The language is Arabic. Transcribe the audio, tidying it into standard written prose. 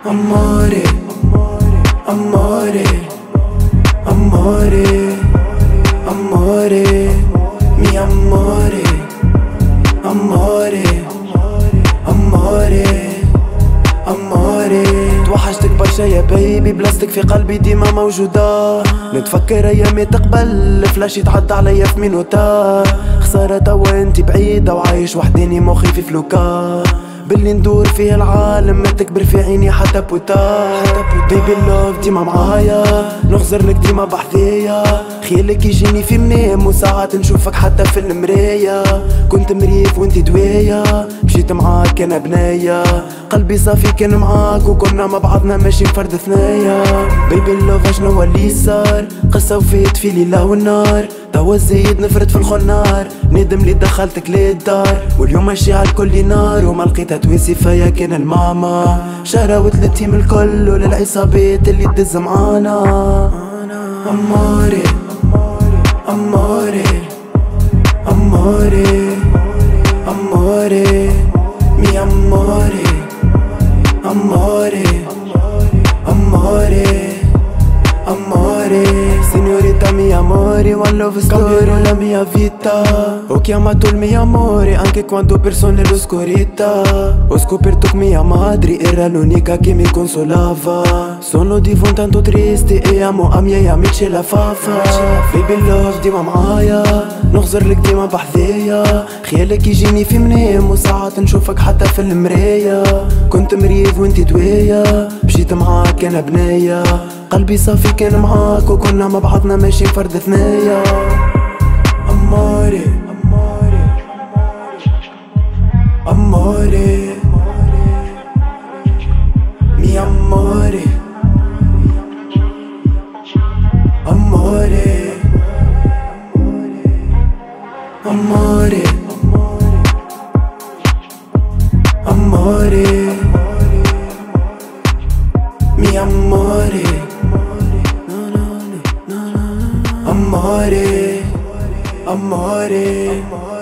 Amore, amore, amore, amore, mi amore, amore, amore, amore. توحشتك برشا يا بيبي، بلاستيك في قلبي ديما موجودة. نتفكر ايامي تقبل، فلاش يتعدى عليا في مينوتا. خسارة توا انتي بعيدة وعايش وحداني مخي في فلوكا. باللي ندور فيه العالم ما تكبر في عيني حتى بوتا. بيبي اللوف ديما معايا، نغزرلك ديما بحذايا. خيالك يجيني في منام وساعات نشوفك حتى في المراية. كنت مريض وانتي دوايا، مشيت معاك انا بنايا. قلبي صافي كان معاك وكنا مع بعضنا ماشي فرد ثنايا. بيبي اللوف اشنو اللي صار، قصة وفات في ليلة والنار. توا زايد نفرد في الخنار، ندم لي دخلتك للدار. واليوم ماشي على الكل نار، وما لقيتها تواسي فيا كان الماما. شراوت للتيم الكل وللعصابات اللي تدز معانا. Amore, amore, amore, amore, mi amore, amore, amore, amore. Signorita mi amore, one love story, la mia vita. Ho chiamato il mio amore anche quando perso nell'oscurità. Ho scoperto che mia madre era l'unica che mi consolava. Sono diventato triste e amo a miei amici la fafa. Baby love ديما معايا، نغزرلك ديما بحذايا. خيالك يجيني في منام وساعات نشوفك حتى في المراية. كنت مريض وانتي دوايا، مشيت معاك انا بنايا. قلبي صافي كان معاك وكنا مع بعضنا ماشي فرد ثنايا. Amore, amore, mi amore, amore, amore, amore, mi amore, amore, amore.